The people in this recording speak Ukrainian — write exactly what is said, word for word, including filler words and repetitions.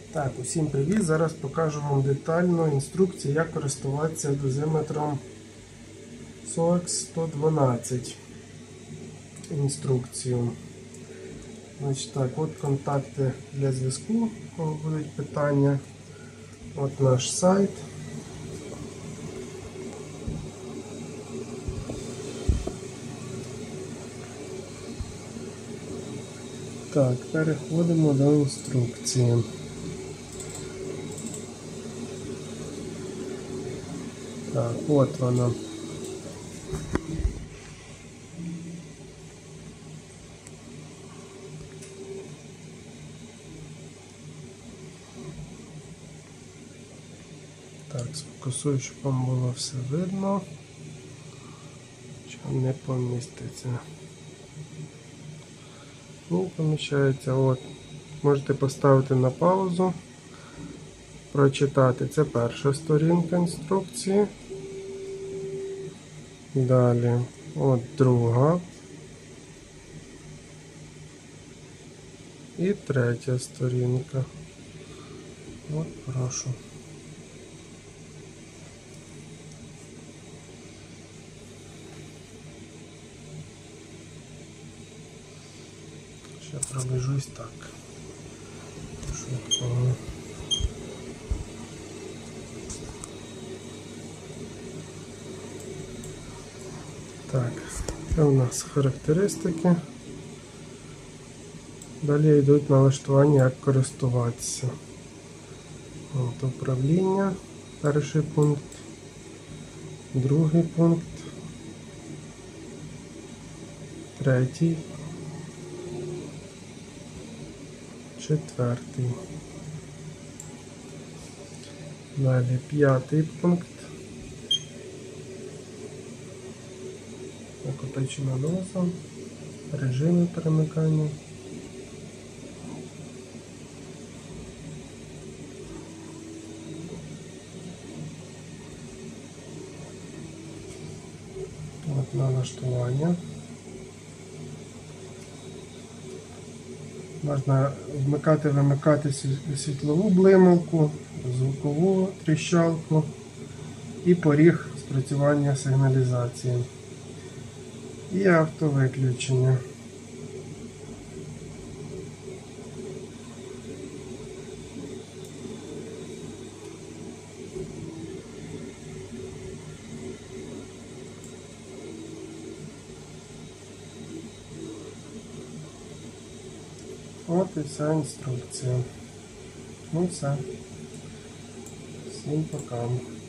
Так, усім привіт! Зараз покажу вам детально інструкцію, як користуватися дозиметром сокс сто дванадцять. Інструкцію. Значить так, от контакти для зв'язку, у кого будуть питання. От наш сайт. Так, переходимо до інструкції. Так, от вона. Так, сфокусую, щоб вам було все видно. Що не поміститься. Ну, поміщається, от. Можете поставити на паузу, прочитати. Це перша сторінка інструкції. Далі, от друга. І третя сторінка. От, прошу. Ще пробіжусь так. Швидко. Так, це у нас характеристики. Далі йдуть налаштування, як користуватися. От, управління, перший пункт, другий пункт, третій, четвертий. Далі п'ятий пункт. Накопичена доза, режими перемикання. От налаштування. Можна вмикати-вимикати світлову блималку, звукову тріщалку і поріг спрацювання сигналізації. І автовиключення. От і вся інструкція. Ну все. Всім пока.